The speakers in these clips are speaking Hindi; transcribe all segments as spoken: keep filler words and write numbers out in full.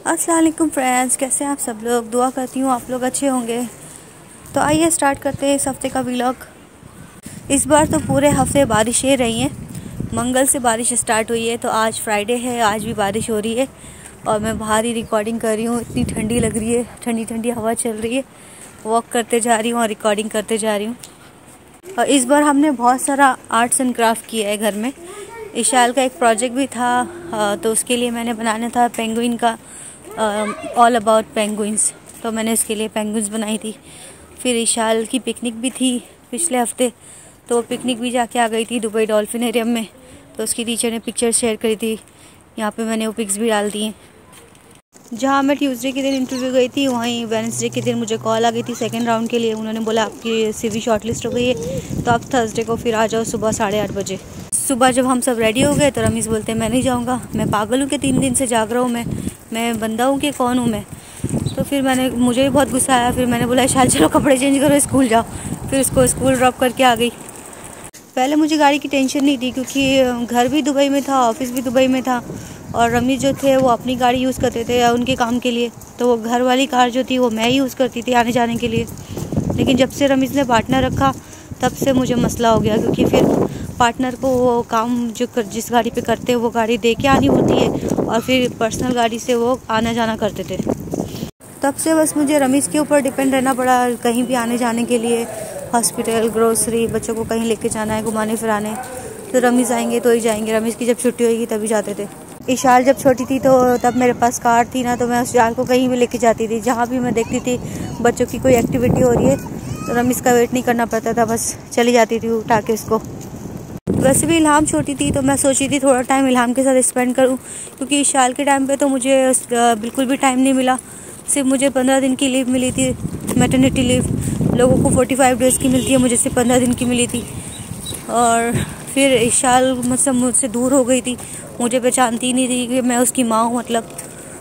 अस्सलाम वालेकुम फ्रेंड्स, कैसे हैं आप सब लोग। दुआ करती हूँ आप लोग अच्छे होंगे। तो आइए स्टार्ट करते हैं इस हफ़्ते का व्लॉग। इस बार तो पूरे हफ्ते बारिशें रही हैं। मंगल से बारिश स्टार्ट हुई है, तो आज फ्राइडे है, आज भी बारिश हो रही है और मैं बाहर ही रिकॉर्डिंग कर रही हूँ। इतनी ठंडी लग रही है, ठंडी ठंडी हवा चल रही है। वॉक करते जा रही हूँ और रिकॉर्डिंग करते जा रही हूँ। और इस बार हमने बहुत सारा आर्ट्स एंड क्राफ्ट किया है घर में। इशाल का एक प्रोजेक्ट भी था, तो उसके लिए मैंने बनाना था पेंगुइन का, ऑल अबाउट पेंगुइन्स। तो मैंने उसके लिए पेंगुइन्स बनाई थी। फिर इशाल की पिकनिक भी थी पिछले हफ्ते, तो वो पिकनिक भी जाके आ गई थी दुबई डॉल्फिनेरियम में। तो उसकी टीचर ने पिक्चर शेयर करी थी, यहाँ पे मैंने वो पिक्स भी डाल दी हैं। जहाँ मैं ट्यूसडे के दिन इंटरव्यू गई थी, वहीं वेडनेसडे के दिन मुझे कॉल आ गई थी सेकंड राउंड के लिए। उन्होंने बोला आपकी सीवी शॉर्टलिस्ट हो गई है, तो आप थर्सडे को फिर आ जाओ सुबह साढ़े आठ बजे। सुबह जब हम सब रेडी हो गए तो रमीज़ बोलते हैं मैं नहीं जाऊँगा, मैं पागल हूँ कि तीन दिन से जाग रहा हूँ, मैं मैं बंदा हूँ कि कौन हूँ मैं। तो फिर मैंने मुझे भी बहुत गुस्सा आया। फिर मैंने बोला शायद चलो कपड़े चेंज करो, स्कूल जाओ। फिर उसको स्कूल ड्रॉप करके आ गई। पहले मुझे गाड़ी की टेंशन नहीं थी, क्योंकि घर भी दुबई में था, ऑफिस भी दुबई में था और रमीज़ जो थे वो अपनी गाड़ी यूज़ करते थे उनके काम के लिए। तो वो घर वाली कार जो थी वो मैं यूज़ करती थी आने जाने के लिए। लेकिन जब से रमीज़ ने पार्टनर रखा तब से मुझे मसला हो गया, क्योंकि फिर पार्टनर को वो काम जो कर, जिस गाड़ी पे करते हैं वो गाड़ी दे के आनी होती है और फिर पर्सनल गाड़ी से वो आना जाना करते थे। तब से बस मुझे रमीज़ के ऊपर डिपेंड रहना पड़ा कहीं भी आने जाने के लिए। हॉस्पिटल, ग्रोसरी, बच्चों को कहीं लेके जाना है घुमाने फिराने, तो रमीज़ आएंगे तो ही जाएंगे। रमीज़ की जब छुट्टी होगी तभी जाते थे। इशाल जब छोटी थी तो तब मेरे पास कार थी ना, तो मैं उस इशाल को कहीं भी लेके जाती थी। जहाँ भी मैं देखती थी बच्चों की कोई एक्टिविटी हो रही है तो रमीज़ का वेट नहीं करना पड़ता था, बस चली जाती थी उठा के उसको। वैसे भी इल्हाम छोटी थी तो मैं सोची थी थोड़ा टाइम इल्हाम के साथ स्पेंड करूं, क्योंकि इशाल के टाइम पे तो मुझे बिल्कुल भी टाइम नहीं मिला। सिर्फ मुझे पंद्रह दिन की लीव मिली थी, मैटरनिटी लीव। लोगों को पैंतालीस डेज़ की मिलती है, मुझे सिर्फ पंद्रह दिन की मिली थी। और फिर इशाल मतलब मुझसे दूर हो गई थी, मुझे पहचानती नहीं थी कि मैं उसकी माँ हूँ मतलब।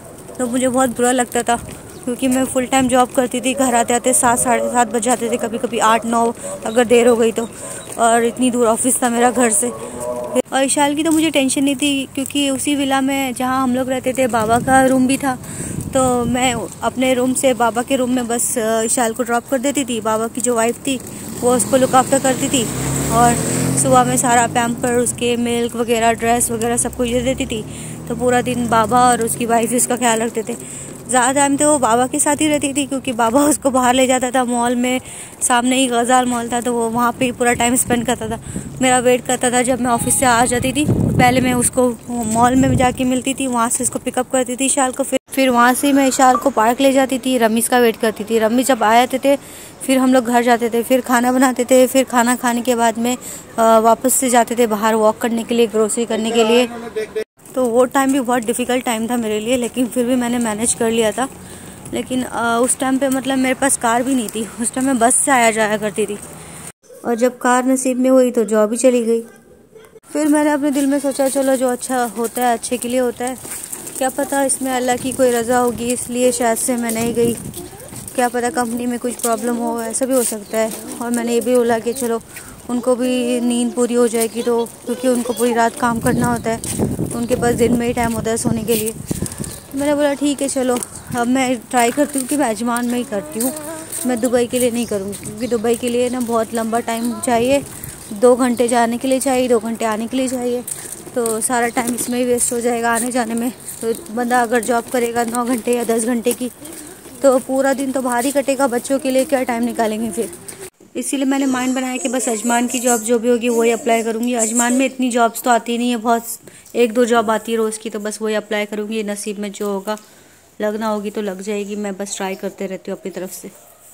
तो मुझे बहुत बुरा लगता था, क्योंकि मैं फुल टाइम जॉब करती थी। घर आते आते सात साढ़े सात बज जाते थे, कभी कभी आठ नौ अगर देर हो गई तो। और इतनी दूर ऑफिस था मेरा घर से। और इशाल की तो मुझे टेंशन नहीं थी, क्योंकि उसी विला में जहाँ हम लोग रहते थे बाबा का रूम भी था। तो मैं अपने रूम से बाबा के रूम में बस इशाल को ड्रॉप कर देती थी। बाबा की जो वाइफ थी वो उसको लुक आफ्टर करती थी और सुबह में सारा पैम्पर, उसके मिल्क वगैरह, ड्रेस वगैरह सब कुछ दे देती थी। तो पूरा दिन बाबा और उसकी वाइफ उसका ख्याल रखते थे। ज़्यादा टाइम तो वो बाबा के साथ ही रहती थी, क्योंकि बाबा उसको बाहर ले जाता था मॉल में। सामने ही गज़ाल मॉल था, तो वो वहाँ पे ही पूरा टाइम स्पेंड करता था। मेरा वेट करता था जब मैं ऑफिस से आ जाती थी। पहले मैं उसको मॉल में जाके मिलती थी, वहाँ से उसको पिकअप करती थी इशाल को। फिर फिर वहाँ से मैं इशाल को पार्क ले जाती थी, रमीज़ का वेट करती थी। रमीज़ जब आ जाते थे फिर हम लोग घर जाते थे, फिर खाना बनाते थे। फिर खाना खाने के बाद में वापस से जाते थे बाहर वॉक करने के लिए, ग्रोसरी करने के लिए। तो वो टाइम भी बहुत डिफ़िकल्ट टाइम था मेरे लिए, लेकिन फिर भी मैंने मैनेज कर लिया था। लेकिन आ, उस टाइम पे मतलब मेरे पास कार भी नहीं थी। उस टाइम मैं बस से आया जाया करती थी, और जब कार नसीब में हुई तो जॉब ही चली गई। फिर मैंने अपने दिल में सोचा चलो जो अच्छा होता है अच्छे के लिए होता है। क्या पता इसमें अल्लाह की कोई रज़ा होगी, इसलिए शायद से मैं नहीं गई। क्या पता कंपनी में कुछ प्रॉब्लम हो, ऐसा भी हो सकता है। और मैंने ये भी बोला कि चलो उनको भी नींद पूरी हो जाएगी, तो क्योंकि उनको पूरी रात काम करना होता है, उनके पास दिन में ही टाइम होता है सोने के लिए। मैंने बोला ठीक है चलो, अब मैं ट्राई करती हूँ कि मैं अजमान में ही करती हूँ, मैं दुबई के लिए नहीं करूँगी। क्योंकि दुबई के लिए ना बहुत लंबा टाइम चाहिए, दो घंटे जाने के लिए चाहिए, दो घंटे आने के लिए चाहिए। तो सारा टाइम इसमें ही वेस्ट हो जाएगा आने जाने में। तो बंदा अगर जॉब करेगा नौ घंटे या दस घंटे की, तो पूरा दिन तो बाहर ही कटेगा। बच्चों के लिए क्या टाइम निकालेंगे फिर। इसीलिए मैंने माइंड बनाया कि बस अजमान की जॉब जो भी होगी वही अप्लाई करूँगी। अजमान में इतनी जॉब्स तो आती नहीं है, बहुत एक दो जॉब आती है रोज़ की, तो बस वही अप्लाई करूँगी। नसीब में जो होगा, लगना होगी तो लग जाएगी। मैं बस ट्राई करते रहती हूँ अपनी तरफ से।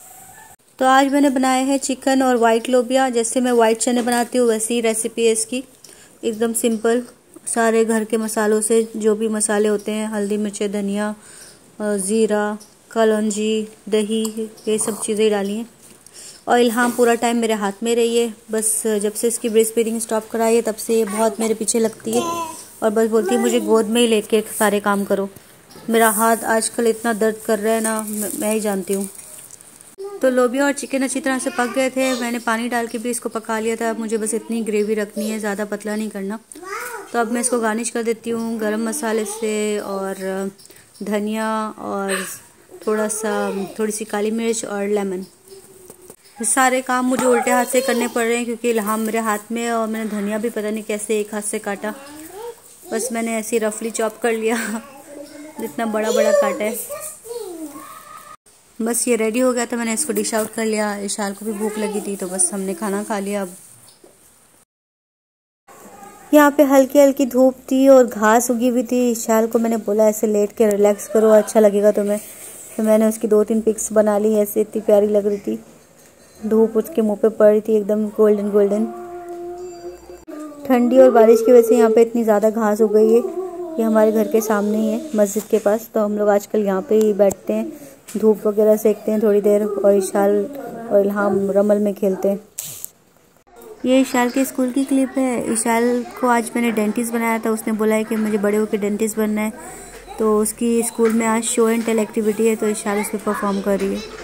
तो आज मैंने बनाए हैं चिकन और वाइट लोबिया। जैसे मैं वाइट चने बनाती हूँ वैसी ही रेसिपी है इसकी, एकदम सिंपल। सारे घर के मसालों से, जो भी मसाले होते हैं, हल्दी, मिर्च, धनिया, ज़ीरा, कलौंजी, दही, ये सब चीज़ें डाली हैं। और इल्हाम पूरा टाइम मेरे हाथ में रही है। बस जब से इसकी ब्रेस्ट फीडिंग स्टॉप कराई है तब से ये बहुत मेरे पीछे लगती है और बस बोलती है मुझे गोद में ही लेके सारे काम करो। मेरा हाथ आजकल इतना दर्द कर रहा है ना, मैं ही जानती हूँ। तो लोबिया और चिकन अच्छी तरह से पक गए थे। मैंने पानी डाल के भी इसको पका लिया था। मुझे बस इतनी ग्रेवी रखनी है, ज़्यादा पतला नहीं करना। तो अब मैं इसको गार्निश कर देती हूँ गरम मसाले से और धनिया और थोड़ा सा थोड़ी सी काली मिर्च और लेमन। सारे काम मुझे उल्टे हाथ से करने पड़ रहे हैं क्योंकि इल्हाम मेरे हाथ में है और मैंने धनिया भी पता नहीं कैसे एक हाथ से काटा। बस मैंने ऐसे रफली चॉप कर लिया जितना बड़ा बड़ा काटा है। बस ये रेडी हो गया तो मैंने इसको डिश आउट कर लिया। इशाल को भी भूख लगी थी तो बस हमने खाना खा लिया। अब यहाँ पे हल्की हल्की धूप थी और घास उगी हुई थी। इशाल को मैंने बोला ऐसे लेट के रिलैक्स करो, अच्छा लगेगा तुम्हें। तो मैंने उसकी दो तीन पिक्स बना ली। ऐसे इतनी प्यारी लग रही थी, धूप उसके मुंह पे पड़ रही थी एकदम गोल्डन गोल्डन। ठंडी और बारिश की वजह से यहाँ पे इतनी ज़्यादा घास हो गई है। ये हमारे घर के सामने ही है मस्जिद के पास, तो हम लोग आजकल यहाँ पे ही बैठते हैं, धूप वगैरह सेकते हैं थोड़ी देर और इशाल और इल्हाम रमल में खेलते हैं। ये इशाल के स्कूल की क्लिप है। इशाल को आज मैंने डेंटिस्ट बनाया था। उसने बोला है कि मुझे बड़े होकर डेंटिस्ट बनना है, तो उसकी स्कूल में आज शो एंड टेल एक्टिविटी है, तो इशाल उस पर परफॉर्म कर रही है।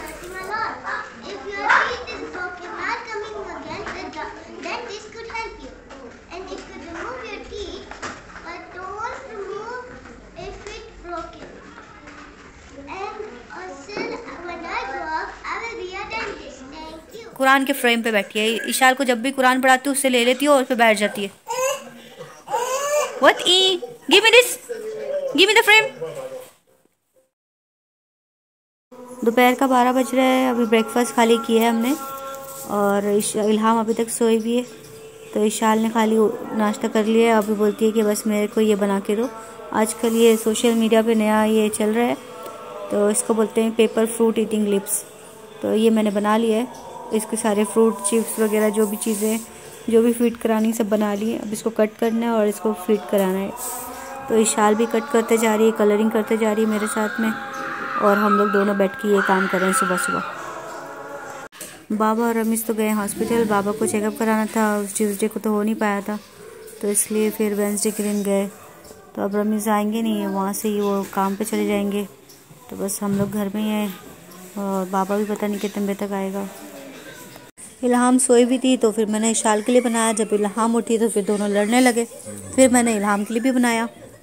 कुरान के फ्रेम पे बैठी है। इशाल को जब भी कुरान पढ़ाती हूँ उससे ले लेती हूँ और उस पे बैठ जाती है। What e? Give me this. Give me the frame. दोपहर का बारह बज रहा है। अभी ब्रेकफास्ट खाली किया है हमने और इल्हाम अभी तक सोई भी है, तो इशाल ने खाली नाश्ता कर लिया है। अभी बोलती है कि बस मेरे को ये बना के दो। आजकल ये सोशल मीडिया पे नया ये चल रहा है, तो इसको बोलते हैं पेपर फ्रूट ईटिंग लिप्स। तो ये मैंने बना लिया है। इसके सारे फ्रूट चिप्स वगैरह जो भी चीज़ें जो भी फीड करानी सब बना ली है। अब इसको कट करना है और इसको फीड कराना है। तो इशाल भी कट करते जा रही है, कलरिंग करते जा रही है मेरे साथ में, और हम लोग दोनों बैठ के ये काम कर रहे हैं सुबह सुबह। बाबा और रमीज़ तो गए हॉस्पिटल। बाबा को चेकअप कराना था, ट्यूसडे को तो हो नहीं पाया था, तो इसलिए फिर वेंसडे के दिन गए। तो अब रमीज़ आएंगे नहीं, वहाँ से ही वो काम पे चले जाएंगे। तो बस हम लोग घर में ही हैं और बाबा भी पता नहीं कितने बजे तक आएगा। इल्हाम सोई भी थी तो फिर मैंने इशाल के लिए बनाया। जब इल्हाम उठी तो फिर दोनों लड़ने लगे, फिर मैंने इल्हाम के लिए भी बनाया।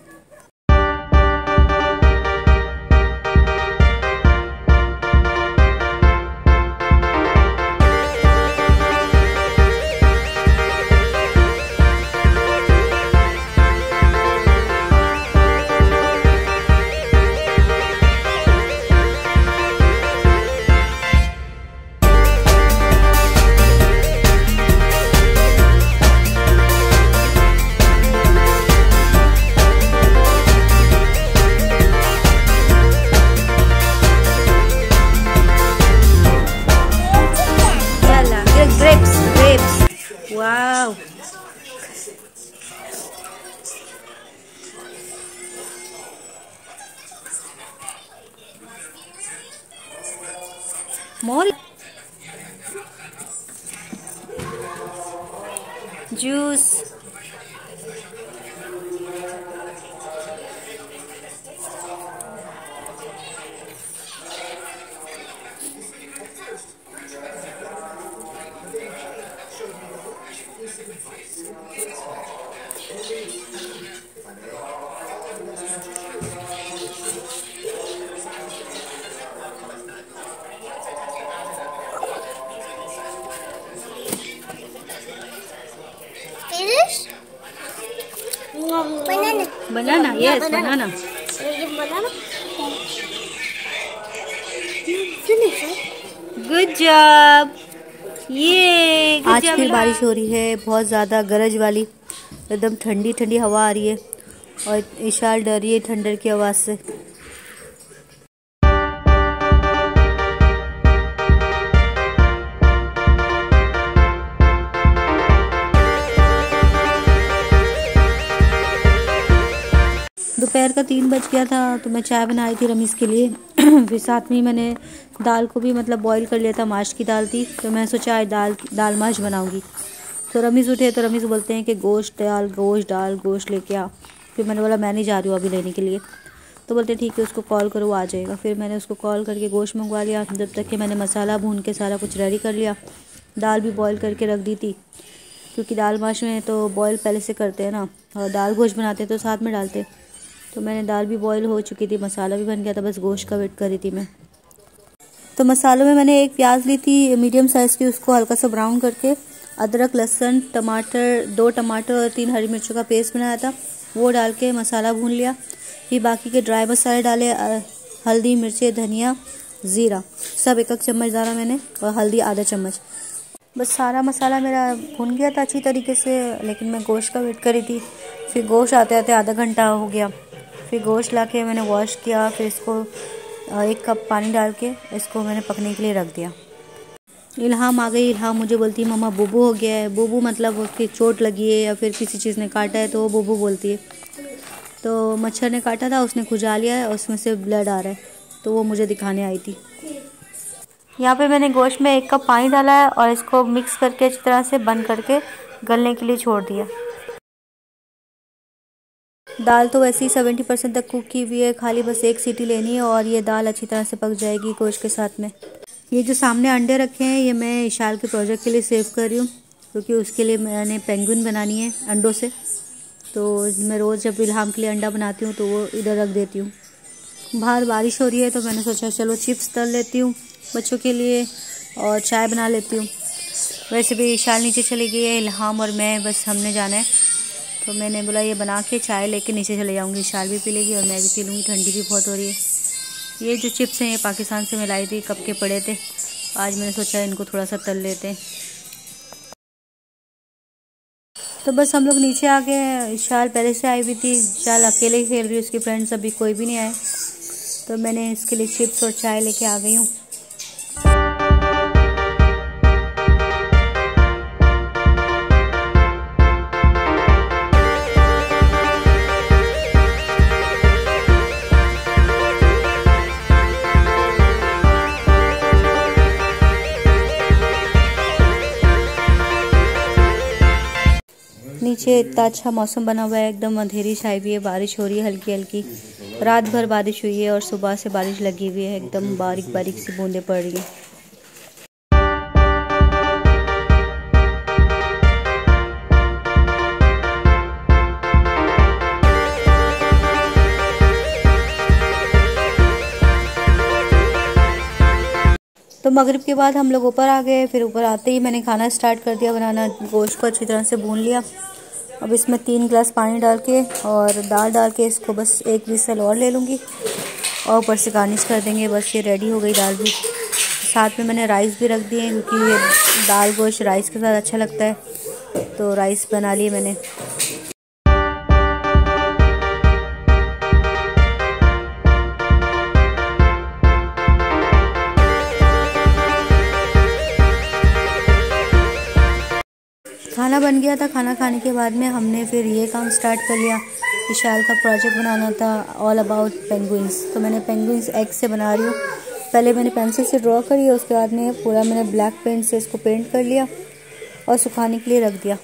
Wow. More juice. Banana. Banana, yes, yeah, banana. Banana. Finish it. Good job. ये आज फिर बारिश हो रही है, बहुत ज़्यादा गरज वाली, एकदम ठंडी ठंडी हवा आ रही है और इशाल डर रही है ठंडर की आवाज़ से। दोपहर का तीन बज गया था तो मैं चाय बनाई थी रमीज़ के लिए। फिर साथ में ही मैंने दाल को भी मतलब बॉईल कर लिया था, माश की दाल थी, तो मैं सोचा दाल दाल माश बनाऊंगी। तो रमीज़ उठे तो रमीज़ बोलते हैं कि गोश्त डाल गोश्त डाल गोश्त लेके आ। फिर मैंने बोला मैं नहीं जा रही हूँ अभी लेने के लिए। तो बोलते ठीक है उसको कॉल करो, वो आ जाएगा। फिर मैंने उसको कॉल करके गोश्त मंगवा लिया। जब तक कि मैंने मसाला भून के सारा कुछ रेडी कर लिया। दाल भी बॉयल करके रख दी थी, क्योंकि दाल माश में तो बॉयल पहले से करते हैं ना, और दाल गोश्त बनाते तो साथ में डालते। तो मैंने दाल भी बॉईल हो चुकी थी, मसाला भी बन गया था, बस गोश्त का वेट कर रही थी मैं। तो मसालों में मैंने एक प्याज ली थी मीडियम साइज़ की, उसको हल्का सा ब्राउन करके अदरक, लहसुन, टमाटर, दो टमाटर और तीन हरी मिर्चों का पेस्ट बनाया था, वो डाल के मसाला भून लिया। फिर बाकी के ड्राई मसाले डाले, हल्दी, मिर्ची, धनिया, ज़ीरा, सब एक एक चम्मच डाला मैंने, और हल्दी आधा चम्मच। बस सारा मसाला मेरा भुन गया था अच्छी तरीके से, लेकिन मैं गोश्त का वेट कर रही थी। फिर गोश्त आते आते आधा घंटा हो गया। फिर गोश्त ला के मैंने वॉश किया, फिर इसको एक कप पानी डाल के इसको मैंने पकने के लिए रख दिया। इल्हाम आ गई। इल्हाम मुझे बोलती है मम्मा बुबू हो गया है। बुबू मतलब उसकी चोट लगी है या फिर किसी चीज़ ने काटा है तो वो बुबू बोलती है। तो मच्छर ने काटा था, उसने खुजा लिया है और उसमें से ब्लड आ रहा है, तो वो मुझे दिखाने आई थी। यहाँ पे मैंने गोश्त में एक कप पानी डाला है और इसको मिक्स करके अच्छी तरह से बंद करके गलने के लिए छोड़ दिया। दाल तो वैसे ही सेवेंटी परसेंट तक कुक की हुई है, खाली बस एक सीटी लेनी है और ये दाल अच्छी तरह से पक जाएगी गोश्त के साथ में। ये जो सामने अंडे रखे हैं ये मैं इशाल के प्रोजेक्ट के लिए सेव कर रही हूँ, क्योंकि उसके लिए मैंने पेंगुइन बनानी है अंडों से। तो मैं रोज़ जब इल्हाम के लिए अंडा बनाती हूँ तो वो इधर रख देती हूँ। बाहर बारिश हो रही है तो मैंने सोचा चलो चिप्स तल लेती हूँ बच्चों के लिए और चाय बना लेती हूँ। वैसे भी इशाल नीचे चली गई है, इल्हाम और मैं बस हमने जाना है, तो मैंने बोला ये बना के चाय लेके नीचे चले जाऊँगी। इशाल भी पी लेगी और मैं भी पी लूँगी, ठंडी भी बहुत हो रही है। ये जो चिप्स हैं ये पाकिस्तान से मैं लाई थी, कब के पड़े थे, आज मैंने सोचा इनको थोड़ा सा तल लेते हैं। तो बस हम लोग नीचे आ गए। इशाल पहले से आई हुई थी, इशाल अकेले ही खेल रही है, उसकी फ्रेंड्स अभी कोई भी नहीं आए, तो मैंने इसके लिए चिप्स और चाय लेके आ गई हूँ। नीचे इतना अच्छा मौसम बना हुआ है, एकदम अंधेरी छाई हुई है, बारिश हो रही है हल्की हल्की। रात भर बारिश हुई है और सुबह से बारिश लगी हुई है, एकदम बारीक बारीक सी बूंदें पड़ रही हैं। तो मगरिब के बाद हम लोग ऊपर आ गए। फिर ऊपर आते ही मैंने खाना स्टार्ट कर दिया बनाना। गोश्त को अच्छी तरह से भून लिया। अब इसमें तीन गिलास पानी डाल के और दाल डाल के इसको बस एक विसल और ले लूँगी और ऊपर से गार्निश कर देंगे। बस ये रेडी हो गई दाल भी। साथ में मैंने राइस भी रख दिए, क्योंकि ये दाल गोश्त राइस के साथ अच्छा लगता है, तो राइस बना लिए मैंने। खाना बन गया था। खाना खाने के बाद में हमने फिर ये काम स्टार्ट कर लिया। इशाल का प्रोजेक्ट बनाना था ऑल अबाउट पेंगुइन्स, तो मैंने पेंगुइन्स एग से बना रही हूँ। पहले मैंने पेंसिल से ड्रॉ करी, उसके बाद में पूरा मैंने ब्लैक पेंट से इसको पेंट कर लिया और सुखाने के लिए रख दिया।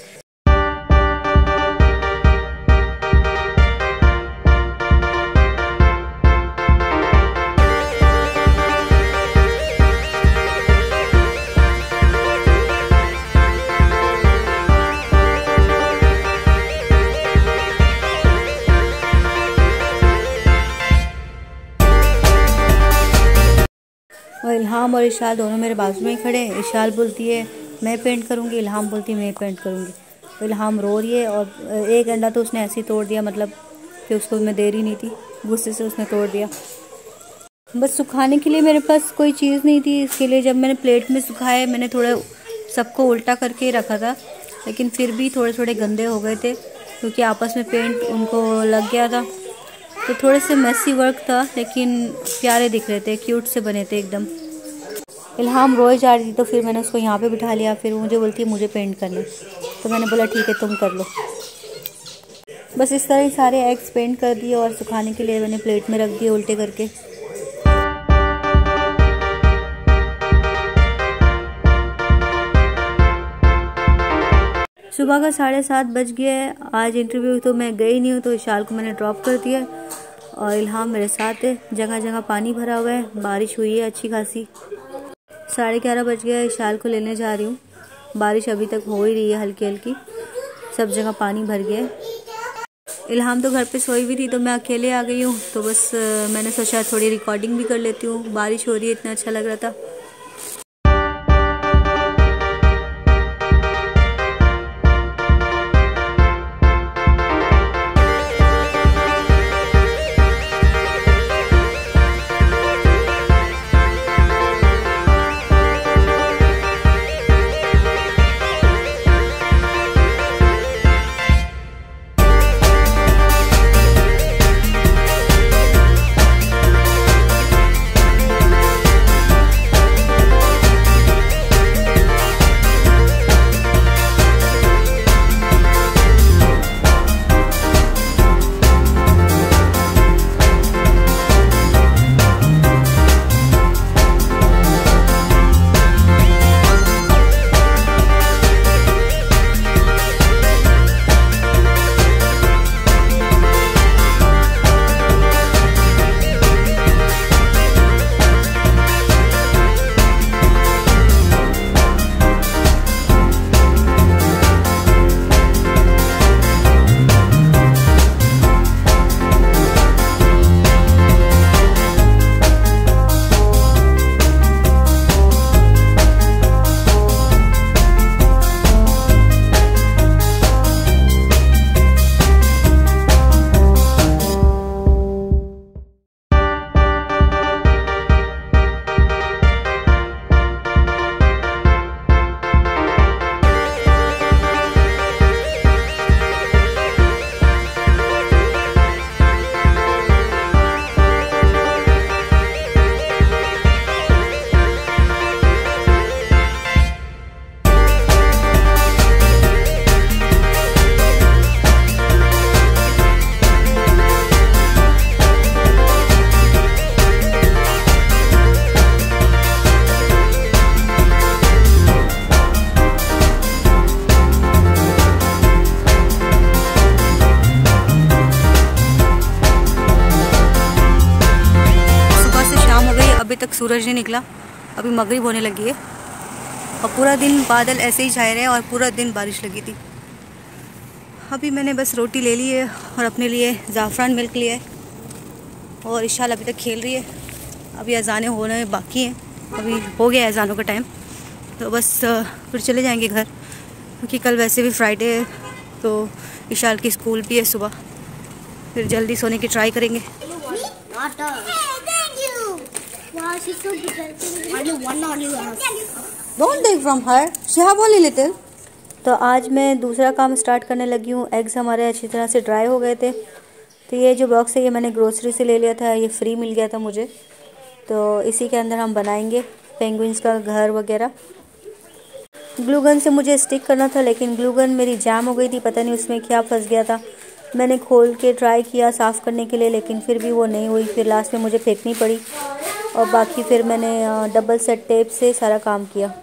और इल्हाम और इशाल दोनों मेरे बाजू में ही खड़े हैं। इशाल बोलती है मैं पेंट करूँगी, इल्हाम बोलती है मैं पेंट करूँगी। तो इल्हाम रो रही है और एक अंडा तो उसने ऐसे ही तोड़ दिया, मतलब कि उसको मैं दे रही नहीं थी, गुस्से से उसने तोड़ दिया। बस सुखाने के लिए मेरे पास कोई चीज़ नहीं थी। इसके लिए जब मैंने प्लेट में सुखाए, मैंने थोड़ा सबको उल्टा करके रखा था, लेकिन फिर भी थोड़े थोड़े गंदे हो गए थे, क्योंकि आपस में पेंट उनको लग गया था। तो थोड़े से मैसी वर्क था, लेकिन प्यारे दिख रहे थे, क्यूट से बने थे एकदम। इल्हाम रोए जा रही थी, तो फिर मैंने उसको यहाँ पे बिठा लिया। फिर मुझे बोलती है मुझे पेंट करना, तो मैंने बोला ठीक है तुम कर लो। बस इस तरह ही सारे एग्स पेंट कर दिए और सुखाने के लिए मैंने प्लेट में रख दिए उल्टे करके। सुबह का साढ़े सात बज गया है। आज इंटरव्यू तो मैं गई नहीं हूँ, तो इशाल को मैंने ड्रॉप कर दिया और इल्हाम मेरे साथ है। जगह जगह पानी भरा हुआ है, बारिश हुई है अच्छी खासी। साढ़े ग्यारह बज गया, इशाल को लेने जा रही हूँ। बारिश अभी तक हो ही रही है हल्की हल्की, सब जगह पानी भर गया है। इल्हाम तो घर पे सोई हुई थी तो मैं अकेले आ गई हूँ, तो बस मैंने सोचा थोड़ी रिकॉर्डिंग भी कर लेती हूँ। बारिश हो रही है, इतना अच्छा लग रहा था। अभी तक सूरज नहीं निकला, अभी मगरिब होने लगी है और पूरा दिन बादल ऐसे ही छाए रहे और पूरा दिन बारिश लगी थी। अभी मैंने बस रोटी ले ली है और अपने लिए ज़ाफ़रान मिल्क लिया है और इशाल अभी तक खेल रही है। अभी अजानें होने बाकी हैं, अभी हो गया अजानों का टाइम, तो बस फिर चले जाएंगे घर, क्योंकि कल वैसे भी फ्राइडे है तो इशाल की स्कूल भी है सुबह। फिर जल्दी सोने की ट्राई करेंगे। Don't take from her. She have only little. तो आज मैं दूसरा काम स्टार्ट करने लगी हूँ। एग्स हमारे अच्छी तरह से ड्राई हो गए थे, तो ये जो बॉक्स है ये मैंने ग्रोसरी से ले लिया था, ये फ्री मिल गया था मुझे, तो इसी के अंदर हम बनाएंगे पेंगुइन्स का घर वगैरह। ग्लू गन से मुझे स्टिक करना था, लेकिन ग्लू गन मेरी जैम हो गई थी, पता नहीं उसमें क्या फंस गया था। मैंने खोल के ट्राई किया साफ़ करने के लिए, लेकिन फिर भी वो नहीं हुई। फिर लास्ट में मुझे फेंकनी पड़ी और बाकी फिर मैंने डबल सेट टेप से सारा काम किया।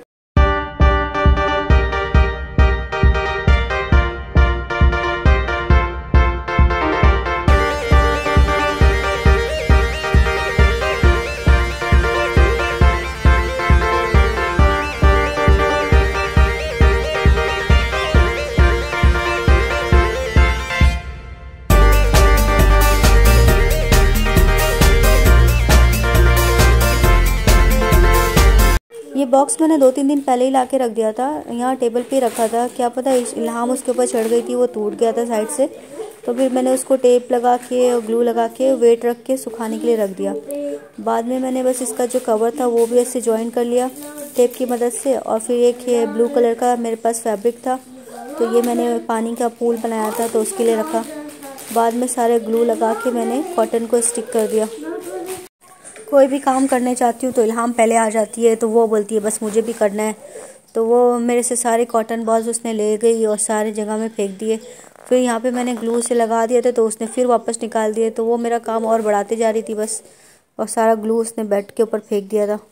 ये बॉक्स मैंने दो तीन दिन पहले ही ला के रख दिया था, यहाँ टेबल पे रखा था। क्या पता इल्हाम उसके ऊपर चढ़ गई थी, वो टूट गया था साइड से, तो फिर मैंने उसको टेप लगा के और ग्लू लगा के वेट रख के सुखाने के लिए रख दिया। बाद में मैंने बस इसका जो कवर था वो भी ऐसे जॉइन कर लिया टेप की मदद से। और फिर एक ये ब्लू कलर का मेरे पास फैब्रिक था, तो ये मैंने पानी का पूल बनाया था तो उसके लिए रखा। बाद में सारे ग्लू लगा के मैंने कॉटन को स्टिक कर दिया। कोई भी काम करने चाहती हूँ तो इल्हाम पहले आ जाती है, तो वो बोलती है बस मुझे भी करना है, तो वो मेरे से सारे कॉटन बॉल्स उसने ले गई और सारे जगह में फेंक दिए। फिर यहाँ पे मैंने ग्लू से लगा दिए थे, तो उसने फिर वापस निकाल दिए, तो वो मेरा काम और बढ़ाते जा रही थी बस, और सारा ग्लू उसने बेड के ऊपर फेंक दिया था।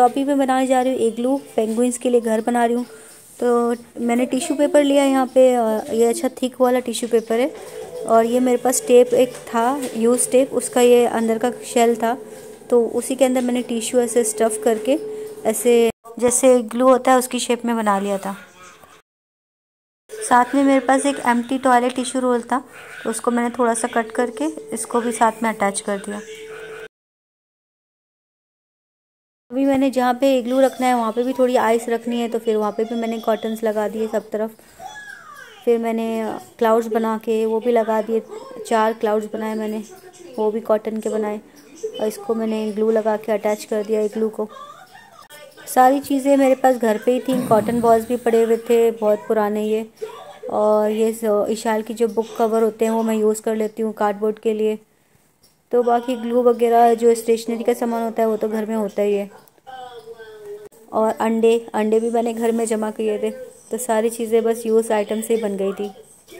अभी मैं बनाने जा रही हूँ इग्लू, पेंगुइन्स के लिए घर बना रही हूँ। तो मैंने टिश्यू पेपर लिया यहाँ पे, ये अच्छा थिक वाला टिश्यू पेपर है, और ये मेरे पास टेप एक था, यूज टेप, उसका ये अंदर का शेल था, तो उसी के अंदर मैंने टिश्यू ऐसे स्टफ़ करके ऐसे जैसे ग्लू होता है उसकी शेप में बना लिया था। साथ में मेरे पास एक एम्प्टी टॉयलेट टिश्यू रोल था, तो उसको मैंने थोड़ा सा कट करके इसको भी साथ में अटैच कर दिया। अभी मैंने जहाँ पे इग्लू रखना है वहाँ पे भी थोड़ी आइस रखनी है, तो फिर वहाँ पे भी मैंने कॉटन्स लगा दिए सब तरफ। फिर मैंने क्लाउड्स बना के वो भी लगा दिए, चार क्लाउड्स बनाए मैंने, वो भी कॉटन के बनाए, और इसको मैंने ग्लू लगा के अटैच कर दिया इग्लू को। सारी चीज़ें मेरे पास घर पे ही थी, कॉटन बॉल्स भी पड़े हुए थे बहुत पुराने ये, और ये इशाल की जो बुक कवर होते हैं वो मैं यूज़ कर लेती हूँ कार्डबोर्ड के लिए। तो बाकी ग्लू वगैरह जो स्टेशनरी का सामान होता है वो तो घर में होता ही है। और अंडे अंडे भी मैंने घर में जमा किए थे, तो सारी चीज़ें बस यूज़ आइटम से ही बन गई थी।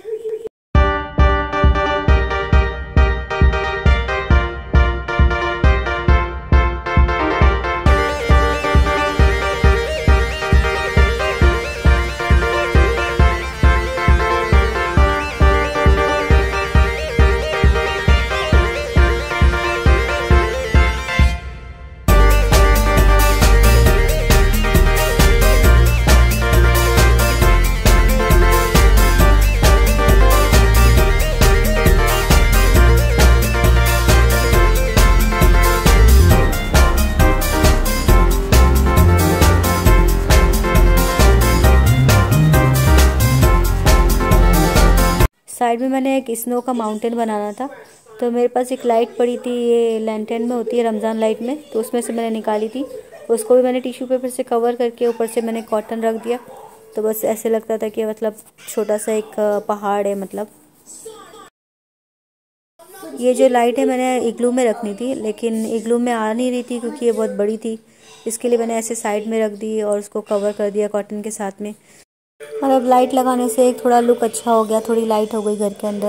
साइड में मैंने एक स्नो का माउंटेन बनाना था, तो मेरे पास एक लाइट पड़ी थी, ये लैंटर्न में होती है रमज़ान लाइट में, तो उसमें से मैंने निकाली थी, उसको भी मैंने टिश्यू पेपर से कवर करके ऊपर से मैंने कॉटन रख दिया, तो बस ऐसे लगता था कि मतलब छोटा सा एक पहाड़ है। मतलब ये जो लाइट है मैंने इग्लू में रखनी थी, लेकिन इग्लू में आ नहीं रही थी क्योंकि ये बहुत बड़ी थी, इसके लिए मैंने ऐसे साइड में रख दी और उसको कवर कर दिया कॉटन के साथ में। मतलब लाइट लगाने से एक थोड़ा लुक अच्छा हो गया, थोड़ी लाइट हो गई घर के अंदर।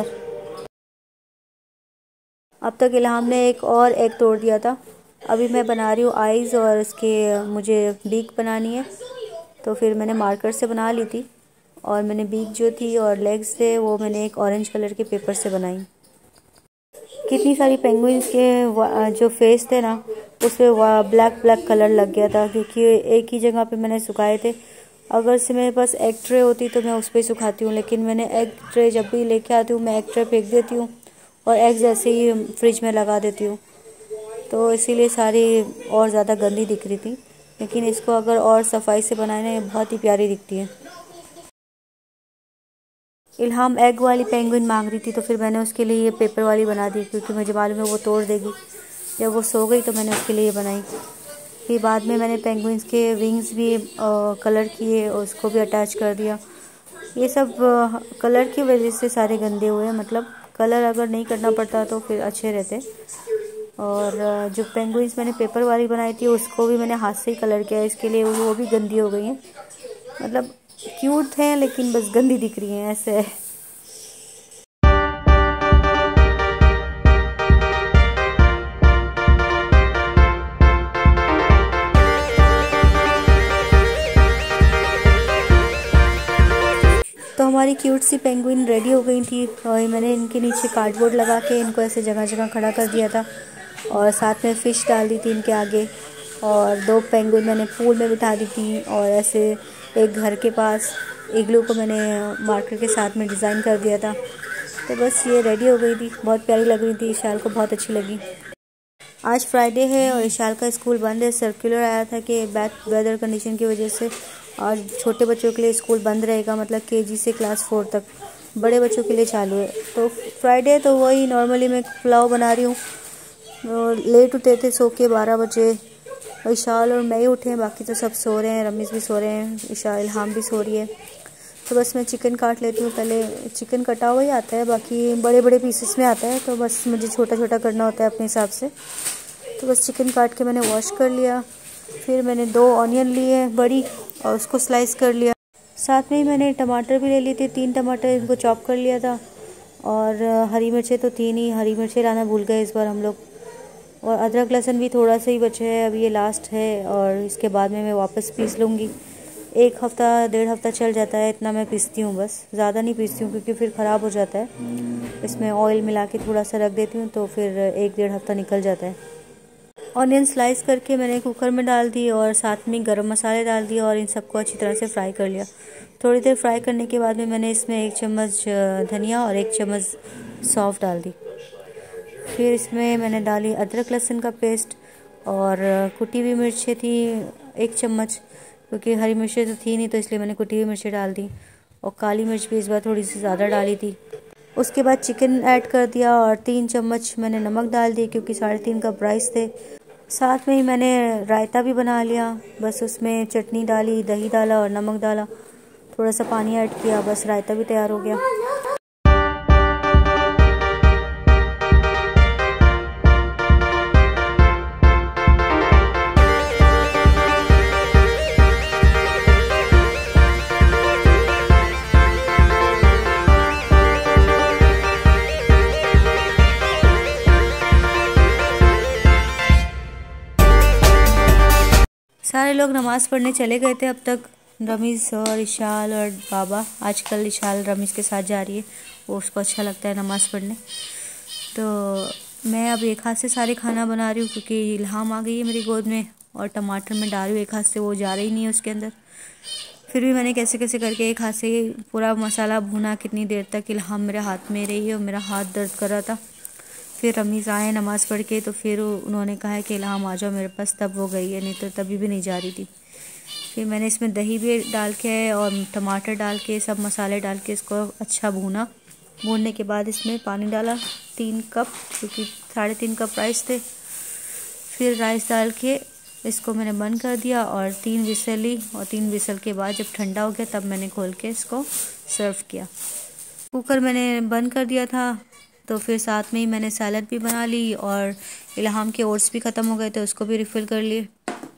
अब तक इल्हाम ने एक और एग तोड़ दिया था, अभी मैं बना रही हूँ आईज़, और इसके मुझे बीक बनानी है, तो फिर मैंने मार्कर से बना ली थी, और मैंने बीक जो थी और लेग्स थे वो मैंने एक ऑरेंज कलर के पेपर से बनाई। कितनी सारी पेंगुइन्स के जो फेस थे ना उस पर ब्लैक ब्लैक कलर लग गया था, क्योंकि एक ही जगह पे मैंने सुखाए थे। अगर से मेरे पास एग ट्रे होती तो मैं उस पर सुखाती हूँ, लेकिन मैंने एग ट्रे जब भी लेके आती हूँ मैं एग ट्रे फेंक देती हूँ और एग जैसे ही फ्रिज में लगा देती हूँ, तो इसीलिए सारी और ज़्यादा गंदी दिख रही थी। लेकिन इसको अगर और सफाई से बनाने बहुत ही प्यारी दिखती है। इल्हाम एग वाली पेंगुइन मांग रही थी, तो फिर मैंने उसके लिए ये पेपर वाली बना दी, क्योंकि मुझे मालूम है वो तोड़ देगी। जब वो सो गई तो मैंने उसके लिए बनाई। फिर बाद में मैंने पेंगुइन्स के विंग्स भी आ, कलर किए और उसको भी अटैच कर दिया। ये सब आ, कलर की वजह से सारे गंदे हुए, मतलब कलर अगर नहीं करना पड़ता तो फिर अच्छे रहते। और आ, जो पेंगुइन्स मैंने पेपर वाली बनाई थी उसको भी मैंने हाथ से ही कलर किया, इसके लिए वो भी गंदी हो गई हैं। मतलब क्यूट हैं लेकिन बस गंदी दिख रही हैं, ऐसे है। तो हमारी क्यूट सी पेंगुइन रेडी हो गई थी, और मैंने इनके नीचे कार्डबोर्ड लगा के इनको ऐसे जगह जगह खड़ा कर दिया था, और साथ में फ़िश डाल दी थी इनके आगे, और दो पेंगुइन मैंने पूल में बिठा दी थी, और ऐसे एक घर के पास इग्लू को मैंने मार्कर के साथ में डिज़ाइन कर दिया था। तो बस ये रेडी हो गई थी, बहुत प्यारी लग रही थी, इशाल को बहुत अच्छी लगी। आज फ्राइडे है और इशाल का स्कूल बंद है। सर्कुलर आया था कि बैड वेदर कंडीशन की वजह से आज छोटे बच्चों के लिए स्कूल बंद रहेगा, मतलब केजी से क्लास फोर तक, बड़े बच्चों के लिए चालू है। तो फ्राइडे तो वही नॉर्मली मैं पुलाव बना रही हूँ। लेट उठे थे सो के बारह बजे, इशाल और मैं ही उठे हैं, बाकी तो सब सो रहे हैं, रमीज़ भी सो रहे हैं, इशाल इल्हाम भी सो रही है। तो बस मैं चिकन काट लेती हूँ, पहले चिकन कटा हुआ ही आता है, बाकी बड़े बड़े पीसेस में आता है, तो बस मुझे छोटा छोटा करना होता है अपने हिसाब से। तो बस चिकन काट के मैंने वॉश कर लिया, फिर मैंने दो ऑनियन लिए बड़ी और उसको स्लाइस कर लिया। साथ में ही मैंने टमाटर भी ले लिए थे, तीन टमाटर, इनको चॉप कर लिया था। और हरी मिर्चें तो थी नहीं, हरी मिर्चें लाना भूल गए इस बार हम लोग। और अदरक लहसुन भी थोड़ा सा ही बचे है, अभी ये लास्ट है और इसके बाद में मैं वापस पीस लूँगी। एक हफ़्ता डेढ़ हफ़्ता चल जाता है, इतना मैं पीसती हूँ, बस ज़्यादा नहीं पीसती हूँ क्योंकि फिर ख़राब हो जाता है। इसमें ऑयल मिला के थोड़ा सा रख देती हूँ तो फिर एक डेढ़ हफ़्ता निकल जाता है। ऑनियन स्लाइस करके मैंने कुकर में डाल दी और साथ में गरम मसाले डाल दिए और इन सबको अच्छी तरह से फ्राई कर लिया। थोड़ी देर फ्राई करने के बाद में मैंने इसमें एक चम्मच धनिया और एक चम्मच सौंफ डाल दी। फिर इसमें मैंने डाली अदरक लहसुन का पेस्ट और कुटी हुई मिर्चें थी एक चम्मच, क्योंकि हरी मिर्चें तो थी नहीं तो इसलिए मैंने कुटी हुई मिर्चें डाल दी, और काली मिर्च भी इस बार थोड़ी सी ज़्यादा डाली थी। उसके बाद चिकन ऐड कर दिया और तीन चम्मच मैंने नमक डाल दिया क्योंकि साढ़े तीन कप राइस थे। साथ में ही मैंने रायता भी बना लिया, बस उसमें चटनी डाली, दही डाला और नमक डाला, थोड़ा सा पानी ऐड किया, बस रायता भी तैयार हो गया। सारे लोग नमाज़ पढ़ने चले गए थे अब तक, रमीज़ और इशाल और बाबा। आजकल इशाल रमीज़ के साथ जा रही है, वो उसको अच्छा लगता है नमाज़ पढ़ने। तो मैं अब एक हाथ से सारे खाना बना रही हूँ क्योंकि इल्हाम आ गई है मेरी गोद में, और टमाटर में डाल रही हूँ एक हाथ से, वो जा रही नहीं है उसके अंदर। फिर भी मैंने कैसे कैसे करके एक हाथ से पूरा मसाला भुना कितनी देर तक। इल्हाम मेरे हाथ में रही है और मेरा हाथ दर्द कर रहा था। फिर रमीज़ आए नमाज़ पढ़ के तो फिर उन्होंने कहा है कि इल्हाम आ जाओ मेरे पास, तब वो गई है, नहीं तो तभी भी नहीं जा रही थी। फिर मैंने इसमें दही भी डाल के और टमाटर डाल के सब मसाले डाल के इसको अच्छा भूना। भूनने के बाद इसमें पानी डाला तीन कप, क्योंकि साढ़े तीन कप राइस थे। फिर राइस डाल के इसको मैंने बंद कर दिया और तीन विसल ली, और तीन विसल के बाद जब ठंडा हो गया तब मैंने खोल के इसको सर्व किया। कुकर मैंने बंद कर दिया था, तो फिर साथ में ही मैंने सैलड भी बना ली और इल्हाम के ओट्स भी ख़त्म हो गए थे, उसको भी रिफ़िल कर लिए।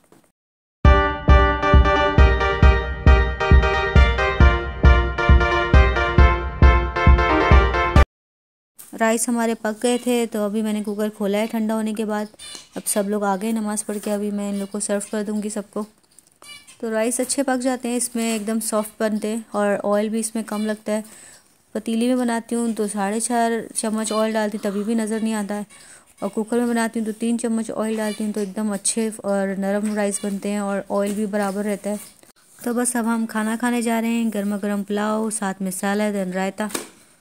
राइस हमारे पक गए थे तो अभी मैंने कुकर खोला है ठंडा होने के बाद। अब सब लोग आ गए नमाज़ पढ़ के, अभी मैं इन लोग को सर्व कर दूँगी सबको। तो राइस अच्छे पक जाते हैं, इसमें एकदम सॉफ्ट बनते हैं और ऑयल भी इसमें कम लगता है। पतीली में बनाती हूँ तो साढ़े चार चम्मच ऑयल डालती हूँ तभी भी नज़र नहीं आता है, और कुकर में बनाती हूँ तो तीन चम्मच ऑयल डालती हूँ तो एकदम अच्छे और नरम राइस बनते हैं और ऑयल भी बराबर रहता है। तो बस अब हम खाना खाने जा रहे हैं, गर्मा गर्म पुलाव साथ में सैलड एंड रायता।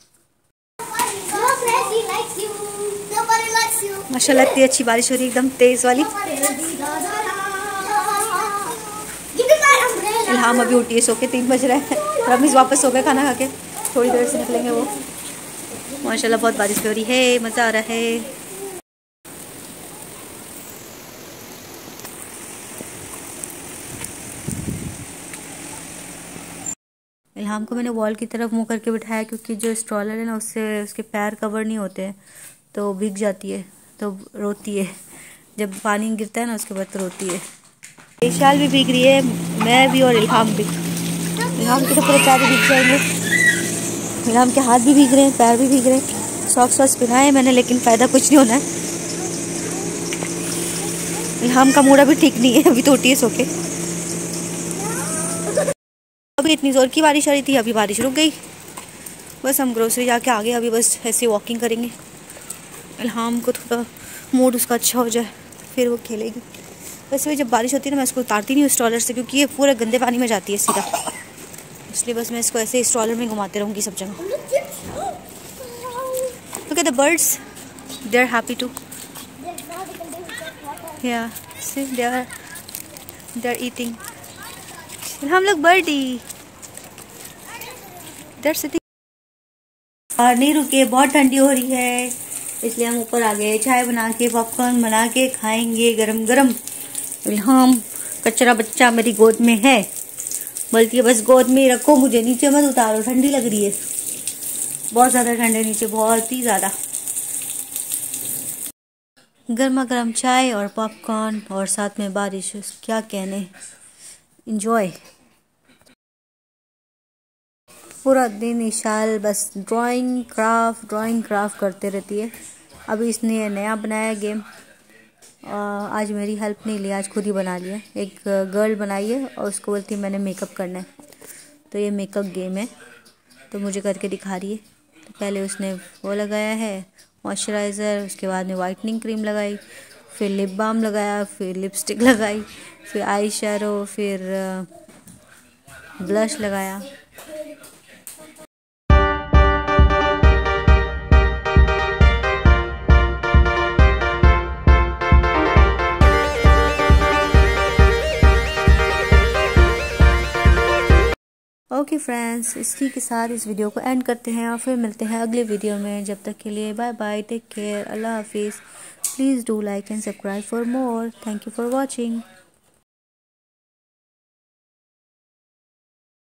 माशाल्लाह इतनी अच्छी बारिश हो रही है, एकदम तेज़ वाली। इल्हाम अभी उठी है सो के, तीन बज रहा है। रमीज़ वापस हो गए खाना खा के, थोड़ी देर से निकलेंगे वो। माशाल्लाह बहुत बारिश हो रही है, मज़ा आ रहा है। इल्हाम को मैंने वॉल की तरफ मुंह करके बिठाया क्योंकि जो स्ट्रॉलर है ना उससे उसके पैर कवर नहीं होते हैं तो भीग जाती है, तो रोती है। जब पानी गिरता है ना उसके बाद तो रोती है। इशाल भी भीग रही है, मैं भी और इल्हाम भी। इल्हाम के तो पूरे पैर भी भीग जाएंगे, इल्हाम के हाथ भी भीग रहे हैं, पैर भी भीग रहे हैं। सॉक्स वॉक्स पहनाए मैंने लेकिन फ़ायदा कुछ नहीं होना है। इल्हाम का मूड अभी ठीक नहीं है, अभी तो उठी है सो के। अभी इतनी ज़ोर की बारिश आ रही थी, अभी बारिश रुक गई। बस हम ग्रोसरी जाके आ गए, अभी बस ऐसे वॉकिंग करेंगे। इल्हाम को थोड़ा मूड उसका अच्छा हो जाए फिर वो खेलेगी। वैसे भी जब बारिश होती है ना मैं इसको उतारती नहीं हूँ स्ट्रॉलर से, क्योंकि ये पूरे गंदे पानी में जाती है सीधा, इसलिए बस मैं इसको ऐसे स्ट्रॉलर में घुमाते रहूँगी सब जगह। Look at the birds, they are happy too. Yeah, see they are they are eating. हम लोग birdie, they are sitting. और नहीं रुके, बहुत ठंडी हो रही है इसलिए हम ऊपर आ गए। चाय बना के पॉपकॉर्न बना के खाएंगे गरम गरम। इल्हाम कचरा बच्चा मेरी गोद में है, बोलती है बस गोद में ही रखो, मुझे नीचे मत उतारो, ठंडी लग रही है, बहुत ज़्यादा ठंड है नीचे, बहुत ही ज़्यादा। गर्मा गर्म चाय और पॉपकॉर्न और साथ में बारिश, क्या कहने, इंजॉय। पूरा दिन इशाल बस ड्राइंग क्राफ्ट ड्राइंग क्राफ्ट करते रहती है। अभी इसने नया बनाया गेम, आज मेरी हेल्प नहीं ली, आज खुद ही बना लिया। एक गर्ल बनाई है और उसको बोलती है मैंने मेकअप करना है, तो ये मेकअप गेम है, तो मुझे करके दिखा रही है। तो पहले उसने वो लगाया है मॉइस्चराइज़र, उसके बाद में वाइटनिंग क्रीम लगाई, फिर लिप बाम लगाया, फिर लिपस्टिक लगाई, फिर आई शैडो, फिर ब्लश लगाया। ओके फ्रेंड्स, इसी के साथ इस वीडियो को एंड करते हैं और फिर मिलते हैं अगले वीडियो में। जब तक के लिए बाय बाय, टेक केयर, अल्लाह हाफिज़। Please do like and subscribe for more. Thank you for watching.